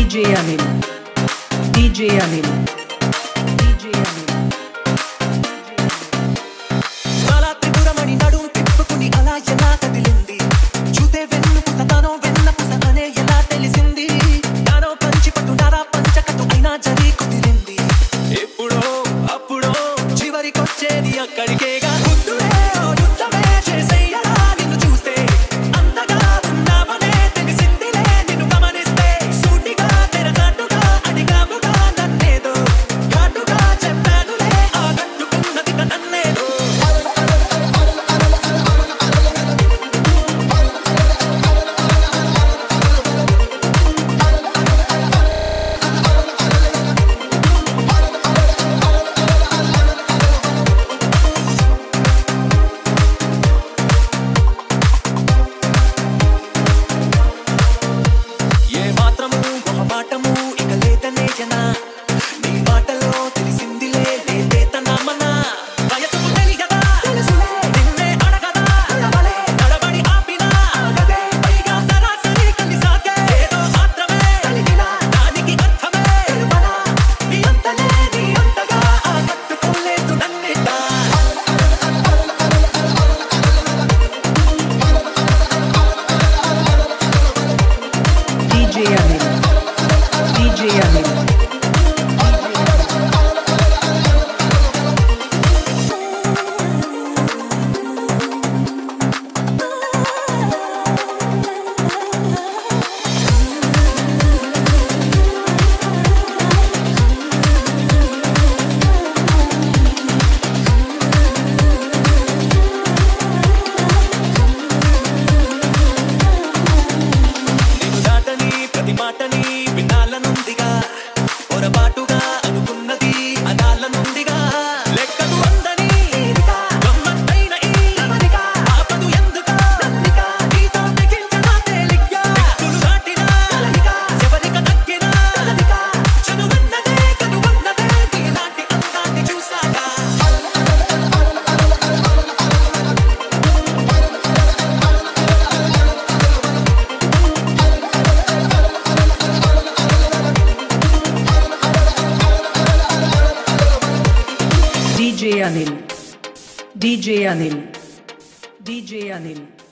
DJ Anil, DJ Anil, DJ Anil. BALA TRIPURAMANI nadum tippukuni ala ela kadilindi chuse vennu pusatano venna pusatane ela telisindi yaro panchi pattu nara panchakatu aina jari kudirindi eppudo appudo chivari kochedi akkadigega kuddude o yuddame cheseyala ninnu chuste antaga unnavane telisindile ninnu gamaniste sutiga terasatuga adigamuga nannedo kaatuga cheppadule agattukunnadi kanannedo DJ Anil. DJ Anil, DJ Anil, DJ Anil.